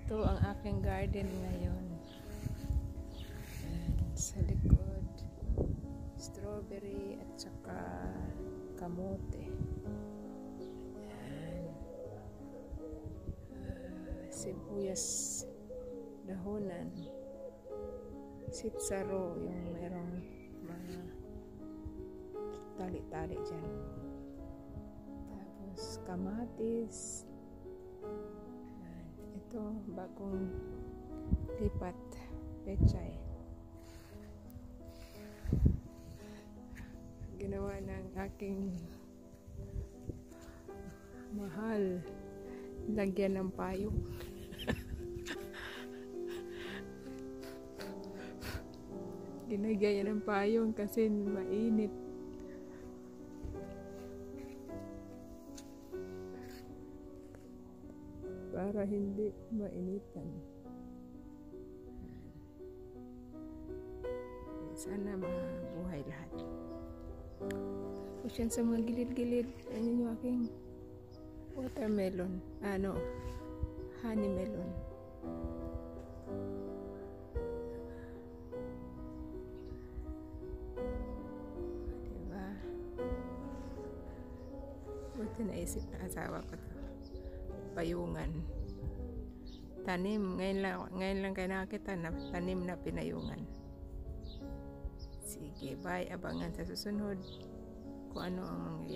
Ito ang aking garden ngayon. Ayan, sa likod, strawberry at saka kamote. Ayan. Sibuyas dahonan. Sitsaro, yung merong mga tali-tali dyan. Tapos kamatis. Ito, bagong lipat, pechay. Ginawa ng aking mahal. Lagyan ng payong. Ginagaya ng payong kasi mainit. Para hindi mainitan. Sana mabuhay lahat. Tapos yan sa mga gilid-gilid. Ayan yung aking watermelon. Honey melon. Diba? Buti naisip na asawa ko to. Payungan. Tanim. Ngayon lang kayo nakakita na tanim na pinayungan. Sige, bye. Abangan sa susunod kung ano ang mangyayari.